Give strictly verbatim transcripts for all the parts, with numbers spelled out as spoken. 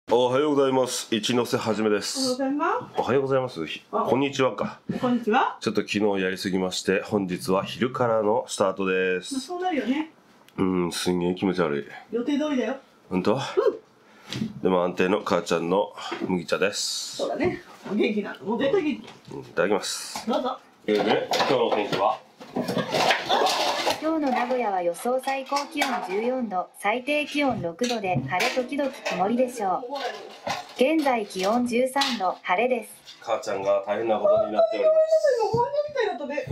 おはようございます。一ノ瀬はじめでおはようす。 ございます。 おはようございます。こんにちはか。 こんにちは。 ちょっと昨日やりすぎまして、本日は昼からのスタートでまあ、 す。 そうなるよね。 うん、すんげえ気持ち悪い。 予定通りだよ。 ほんと？うん。でも安定の母ちゃんの麦茶です。 そうだね。元気なの。もう絶対元気。 うん、いただきます。 どうぞ。 えー、で、今日の天気は？ 今日の名古屋は予想最高気温じゅうよんど、最低気温ろくどで晴れ時々曇りでしょう。現在気温じゅうさんど、晴れです。 母ちゃんが大変なことになっております。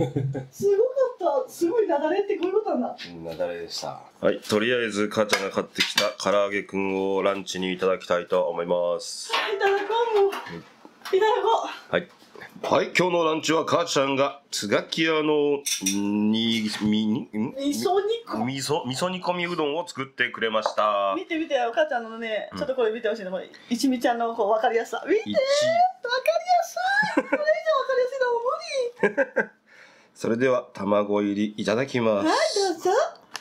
今、漫画みたいだったね。すごかった。すごい雪崩ってこういうことなんだ。 うん、雪崩でした。はい、とりあえず母ちゃんが買ってきた唐揚げくんをランチにいただきたいと思います。 はい、いただこう。もう。いただこう。はい。はい、今日のランチは母ちゃんがつがき屋のにみにう。味噌煮込み。 味噌味噌煮込みうどんを作ってくれました。 見て見てよ、母ちゃんのね、 うん、 ちょっとこれ見てほしいの、これ一味ちゃんのこう分かりやすさ。見てー、分かりやすい。これ以上分かりやすいのは無理。 それでは卵入りいただきます。 はい、どうぞ。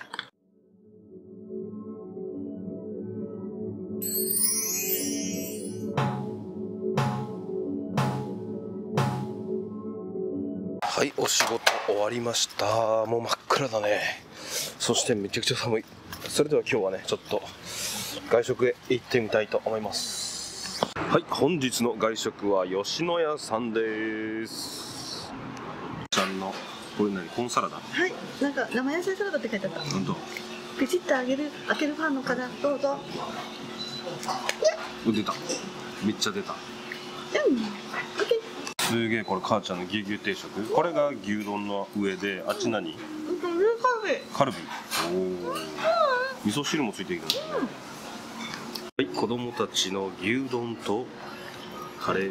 はい、お仕事終わりました。もう真っ暗だね。そしてめちゃくちゃ寒い。それでは今日はね、ちょっと外食へ行ってみたいと思います。はい、本日の外食は吉野家さんです。ちゃんのこれ何、コーンサラダ？ はい、なんか生野菜サラダって書いてあった。 本当？ ピチッと揚げる、開けるファンの方、どうぞ。 う出た。めっちゃ出た。 うん、オッケー。 すげえ、これ母ちゃんの牛牛定食。これが牛丼の上で、あっち何？カルビ。おお。味噌汁もついているんだね。はい、子供たちの牛丼とカレー。はい、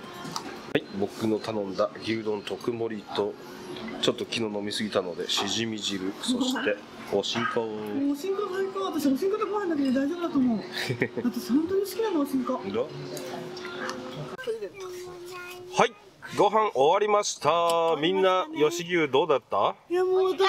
僕の頼んだ牛丼特盛りと、ちょっと昨日飲みすぎたのでしじみ汁、そしておしんこ。 おしんこ最高。私おしんことご飯だけで大丈夫だと思う。私本当に好きなのおしんこ。 はい、ご飯終わりました。みんな吉牛どうだった？ いやもう私、 美味しかった。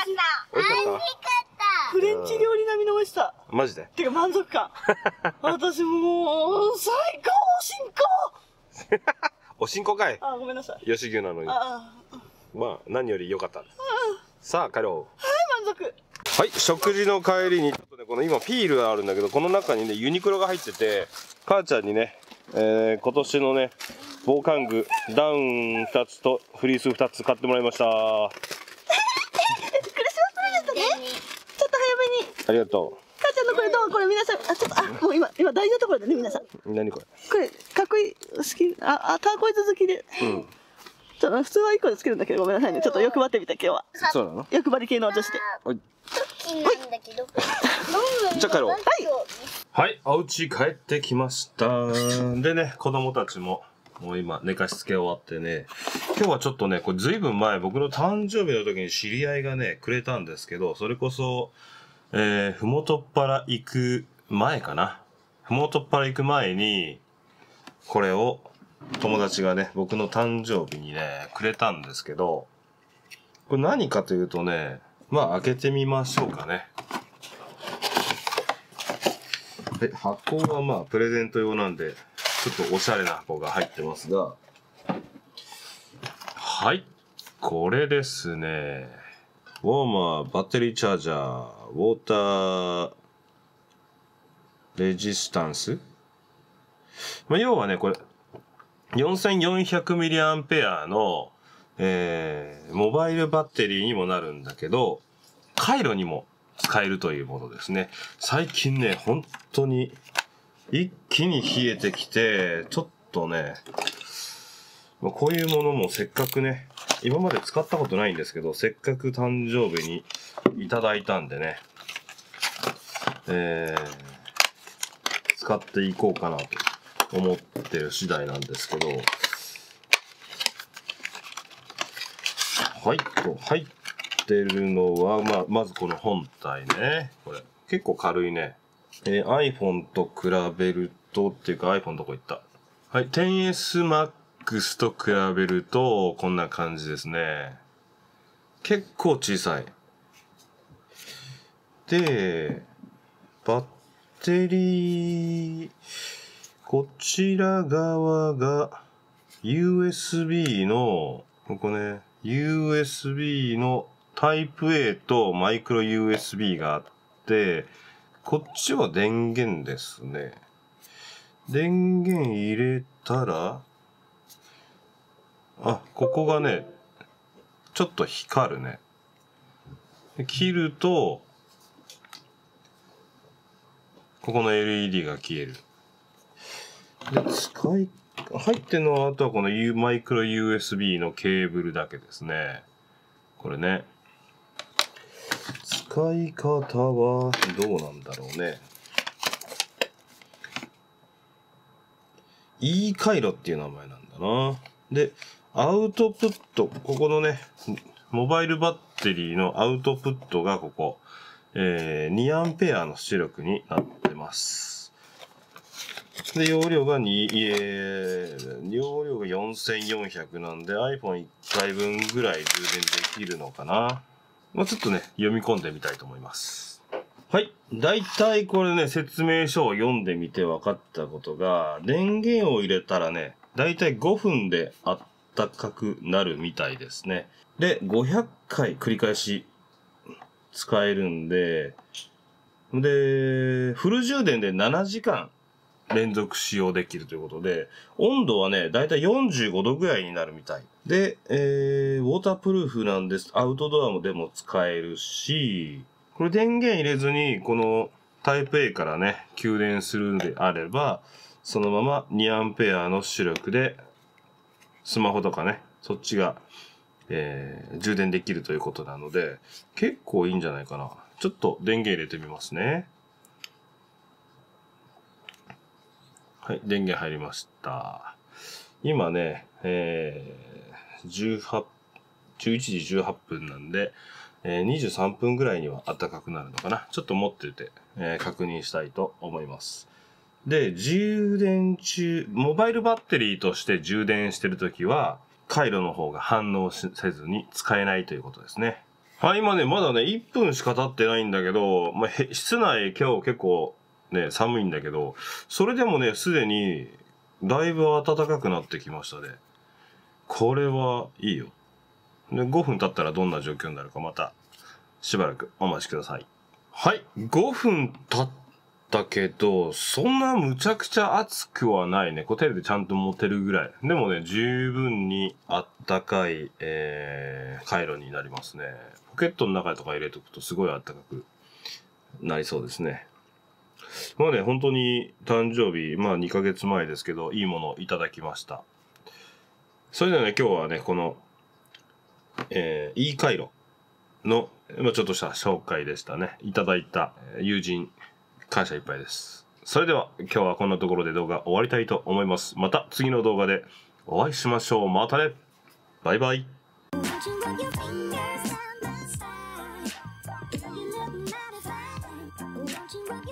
フレンチ料理並みの美味しさ。 マジで？ てか満足感。私もう最高おしんこ。 おしんこかい。 あ、ごめんなさい。 吉牛なのに。 ああ、 まあ何より良かったです。さあ帰ろう。 はい、満足。 はい、食事の帰りにちょっとね、この今ピールがあるんだけど、この中にねユニクロが入ってて、母ちゃんにね、えー、今年のね防寒具ダウンふたつとフリースふたつ買ってもらいました。クリスマスプレゼントね。ちょっと早めに。 ありがとう。 母ちゃんのこれどう？これ皆さん、あ、ちょっと、あ、もう今今大事なところだね皆さん。 何これ？ これかっこいい好き、ああターコイズ好きで。うん。ちょっと普通はいっこでつけるんだけどごめんなさいね。ちょっと欲張ってみた今日は。 そうなの？ 欲張り系の女子で。 はい。 なんだけど。 じゃあ帰ろう。 はい。 はい、お家帰ってきました。でね、子供たちももう今寝かしつけ終わってね、今日はちょっとね、これずいぶん前僕の誕生日の時に知り合いがねくれたんですけど、それこそ、えー、ふもとっぱら行く前かな。ふもとっぱら行く前にこれを友達がね僕の誕生日にねくれたんですけど、これ何かというとね、まあ開けてみましょうかね。で、箱はまあプレゼント用なんでちょっとおしゃれな箱が入ってますが、はい、これですね。ウォーマーバッテリーチャージャーウォーターレジスタンス、まあ、要はねこれ よんせんよんひゃくミリアンペア の、えー、モバイルバッテリーにもなるんだけど、カイロにも使えるというものですね。最近ね本当に一気に冷えてきて、ちょっとねこういうものもせっかくね、今まで使ったことないんですけど、せっかく誕生日にいただいたんでね、えー、使っていこうかなと思ってる次第なんですけど、はいと入ってるのは、まあ、まずこの本体ね。これ結構軽いね。えー、iPhone と比べるとっていうか iPhone どこ行った？はい、テンエス Max と比べるとこんな感じですね。結構小さい。で、バッテリーこちら側が ユーエスビー の、ここね、ユーエスビー のタイプ A とマイクロ ユーエスビー があって、こっちは電源ですね。電源入れたら、あ、ここがね、ちょっと光るね。切ると、ここの エルイーディー が消える。で、使い、入ってるのは、あとはこの U、マイクロ ユーエスビー のケーブルだけですね。これね。使い方はどうなんだろうね。E 回路っていう名前なんだな。で、アウトプット、ここのね、モバイルバッテリーのアウトプットがここ、えー、にアンペアの出力になってます。で、容量がに、えー、容量がよんせんよんひゃくなんで アイフォンいっ 回分ぐらい充電できるのかな。まあ、ちょっとね、読み込んでみたいと思います。はい。だいたいこれね、説明書を読んでみて分かったことが、電源を入れたらね、だいたいごふんであったかくなるみたいですね。で、ごひゃっかい繰り返し使えるんで、で、フル充電でななじかん連続使用できるということで、温度はね、だいたいよんじゅうごどぐらいになるみたい。で、えー、ウォータープルーフなんです。アウトドアもでも使えるし、これ電源入れずに、このタイプ A からね、給電するんであれば、そのままにアンペアの出力で、スマホとかね、そっちが、えー、充電できるということなので、結構いいんじゃないかな。ちょっと電源入れてみますね。はい、電源入りました。今ね、えー、じゅうはち、じゅういちじじゅうはっぷんなんで、えー、にじゅうさんぷんぐらいには暖かくなるのかな。ちょっと持ってて、えー、確認したいと思います。で、充電中、モバイルバッテリーとして充電してるときは、回路の方が反応せずに使えないということですね。はい、今ね、まだね、いっぷんしか経ってないんだけど、まあ、室内今日結構ね、寒いんだけど、それでもね、すでに、だいぶ暖かくなってきましたね。これはいいよ。で、ごふん経ったらどんな状況になるかまた、しばらくお待ちください。はい、ごふん経ったけど、そんなむちゃくちゃ暑くはないね。こう手でちゃんと持てるぐらい。でもね、十分にあったかい、えー、回路になりますね。ポケットの中とか入れとくとすごいあったかくなりそうですね。まあね、本当に誕生日、まあにかげつまえですけど、いいものをいただきました。それではね、今日はね、この、えー、E 回路の、まあ、ちょっとした紹介でしたね。いただいた友人、感謝いっぱいです。それでは、今日はこんなところで動画終わりたいと思います。また次の動画でお会いしましょう。またね。バイバイ。 Watching what